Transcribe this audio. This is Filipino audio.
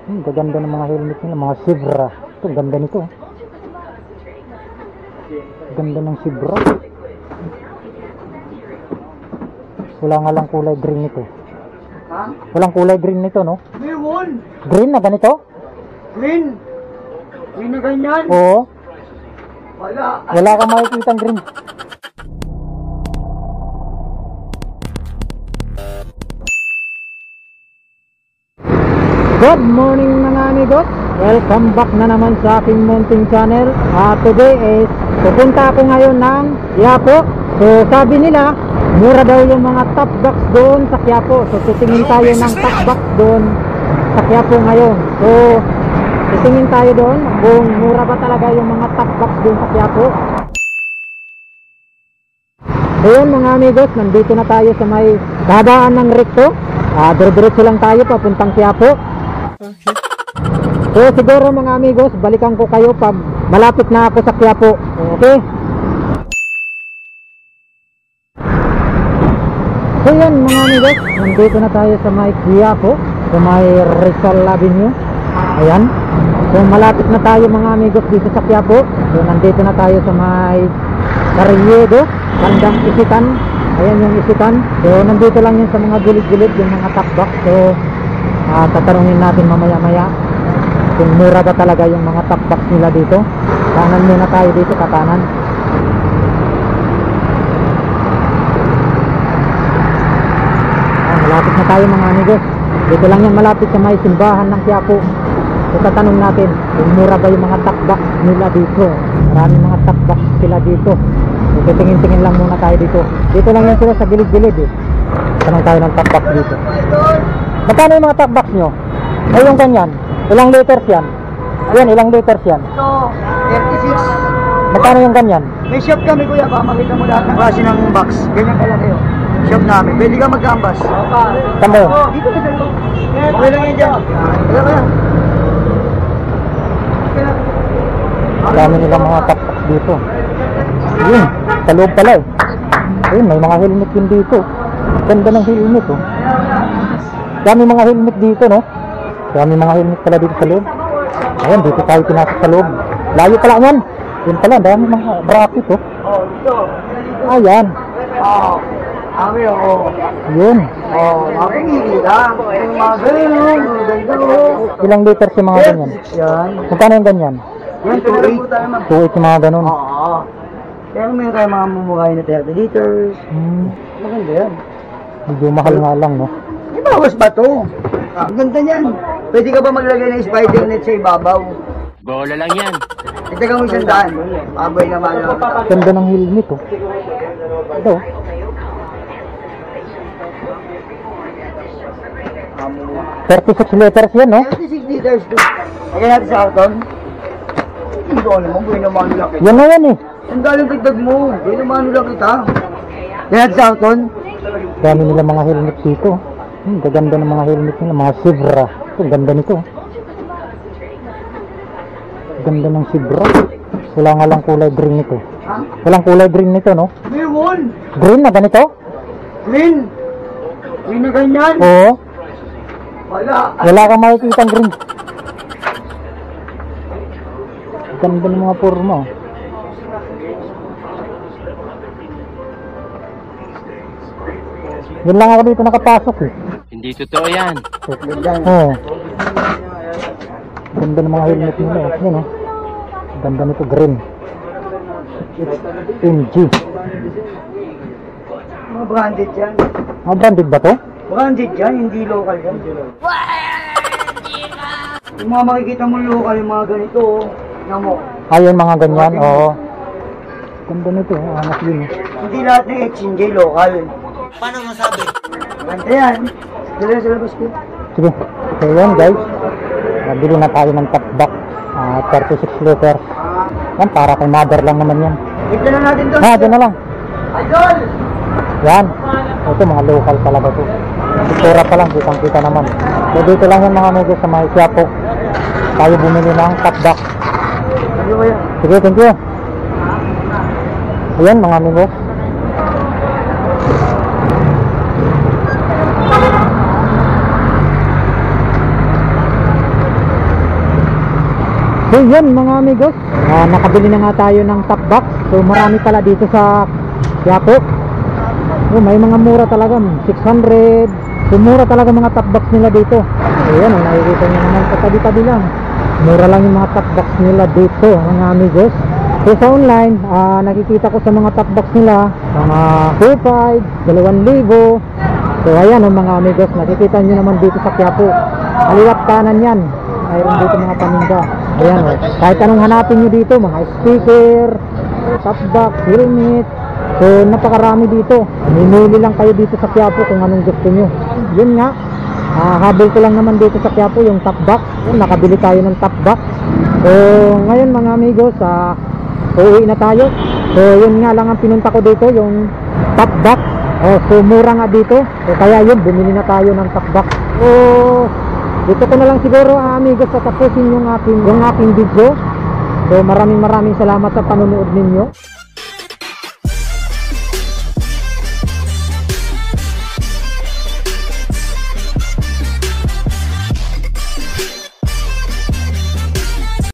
Gaganda ng mga helmet nila, mga Zebra. Ito, ganda nito. Ganda ng Zebra. Wala nga lang kulay green nito. Ha? Walang kulay green nito, no? Meron! Green na ganito? Green! Green na ganyan! Oo. Wala! Wala kang makikita green. Good morning mga amigos. Welcome back na naman sa aking mountain channel. Today is pupunta ako ngayon ng Quiapo. So sabi nila mura daw yung mga top box doon sa Quiapo. So titingin tayo ng top box doon sa Quiapo ngayon. So titingin tayo doon kung mura ba talaga yung mga top box doon sa Quiapo. So yun mga amigos, nandito na tayo sa may dadaan ng Recto. Dire-diretso lang tayo papuntang Quiapo. So siguro mga amigos, balikan ko kayo pag malapit na ako sa Quiapo. Okay? So yan mga amigos, nandito na tayo sa may Quiapo, sa may Rizal Avenue. Ayan. So malapit na tayo mga amigos dito sa Quiapo. So nandito na tayo sa may Carriedo, bandang Isitan. Ayan yung Isitan. So nandito lang yun sa mga gilid-gilid yung mga top box. So tatanungin natin mamaya-maya kung mura ba talaga yung mga top box nila dito. Kanan muna tayo dito, katanan. Malapit na tayo mga amigos. Dito lang yan malapit sa may simbahan ng Quiapo. So tatanong natin kung mura ba yung mga top box nila dito. Maraming mga top box sila dito. So titingin-tingin lang muna tayo dito. Dito lang yan sila sa gilid-gilid eh. Tanong tayo ng top box dito. Magkano yung mga top box nyo? Ay yung ganyan. Ilang liters yan? Ayan, ilang liters yan? Ito, 36. Magkano yung ganyan? May shop kami kuya, baka makita mo lahat ng klase ng box. Ganyan pala kayo. Shop namin. Pwede ka mag-ambas. Tama yun? Dito ka dito. Okay lang yan dyan. Wala ka yan. Dami nilang mga top box dito. Yun, sa loob pala eh. Ayun, may mga helmet din dito. Ganda ng helmet oh. Dami mga helmet dito no. Dami mga helmet pala dito sa loob. Ayun, dito tayo pinasok sa loob. Layo pala yan. Yun pala, dami mga bracket oh. Oh, dito. Ayan. Oh, kami ako. Yun. Oh, makikita. Yung mga ganyan, ganda oh. Ilang liters yung mga ganyan? Yan. Magkano yung ganyan? Yan, 2.8. 2.8 yung mga ganun. Oo. Pero meron tayo mga mumukhay na 30 liters. Maganda yan. Medyo mahal nga lang no. May bawas ba to? Ang ganda niyan. Pwede ka ba maglagay ng spider net sa ibabaw? Bola lang yan. Itagang mo 100. Abay naman. Ganda ng helmet oh. Ito. 36 liters yan no. 36 liters to. Lagyan natin sa karton. Hindi ko alam mo, buhay naman lang kita. Yan na yan eh. Ang galing dagdag mo, buhay naman lang kita. Lagyan natin sa karton. Dami nila mga helmet dito. Gaganda ng mga helmet nila, mga Zebra. Ito, ganda nito. Ganda ng Zebra. Wala nga lang kulay green nito. Walang kulay green nito, no? Meron! Green na ganito? Green! Green na ganyan! Oo. Wala! Wala kang makikita green. Ganda ng mga forma. Yun lang ako dito nakapasok eh. Hindi totoo yan. Oo. Ganda ng mga helmet nila. Yan oh. Ganda nito, green. MG. Mga branded yan. Mga branded ba to? Branded yan, hindi local yan. Yung mga makikita mo local, yung mga ganito, mo. Ayun mga ganyan, oo. Ganda nito, anak yun. Hindi lahat ng HNJ local. Paano masabi? Ganda yan. Dala sa labas ko. Sige, so yun guys. Nabili na tayo ng top box. 36 liters. Yan, para kay mother lang naman yan. Ito na natin doon. Dyan na lang. Idol! Yan. Ito mga local talaga to. Itura pa lang, kitang kita naman. So dito lang yan mga amigos sa mga Quiapo. Tayo bumili ng top box. Ano ba yan? Sige, thank you. Ayan mga amigos. So yun mga amigos, nakabili na nga tayo ng top box. So marami pala dito sa Quiapo. So may mga mura talaga, 600. So mura talaga mga top box nila dito. So yan, nakikita nyo naman sa tabi-tabi lang. Mura lang yung mga top box nila dito mga amigos. So sa online, nakikita ko sa mga top box nila, mga 2,500, 2,000. So ayan mga amigos, nakikita nyo naman dito sa Quiapo. Kaliwat kanan yan, mayroon dito mga paninda. Ayan kahit anong hanapin nyo dito, mga speaker, top box, helmet. So napakarami dito. Mamimili lang kayo dito sa Quiapo kung anong gusto nyo. Yun nga, habol ko lang naman dito sa Quiapo yung top box. Nakabili tayo ng top box. So ngayon mga amigos, uuwi na tayo. So yun nga lang ang pinunta ko dito, yung top box. So mura nga dito. So kaya yun, bumili na tayo ng top box. So dito ko na lang siguro amigos tatapusin yung aking video. So maraming salamat sa panonood ninyo.